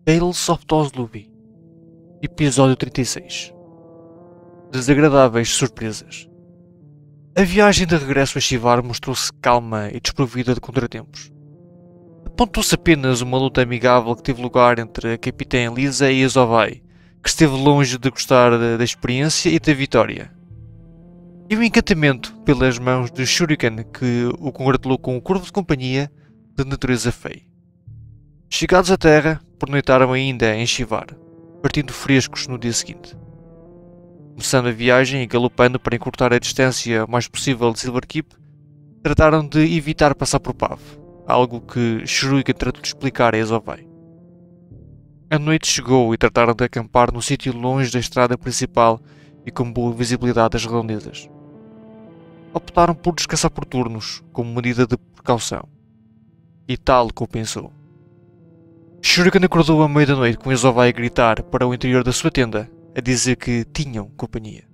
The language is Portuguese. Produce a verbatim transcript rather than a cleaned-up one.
Tales of Tozlubi, Episódio trinta e seis. Desagradáveis surpresas. A viagem de regresso a Shivar mostrou-se calma e desprovida de contratempos. Apontou-se apenas uma luta amigável que teve lugar entre a capitã Lisa e Azovai, que esteve longe de gostar da, da experiência e da vitória. E o encantamento pelas mãos de Shuriken, que o congratulou com um corvo de companhia de natureza feia. Chegados à terra, pernoitaram ainda em Shivar, partindo frescos no dia seguinte. Começando a viagem e galopando para encurtar a distância o mais possível de Silverkeep, trataram de evitar passar por Pav, algo que Shuriken tratou de explicar a Azovai. A noite chegou e trataram de acampar num sítio longe da estrada principal e com boa visibilidade das redondezas. Optaram por descansar por turnos, como medida de precaução. E tal compensou. Shuriken acordou à meia da noite com Azovai a gritar para o interior da sua tenda, a dizer que tinham companhia.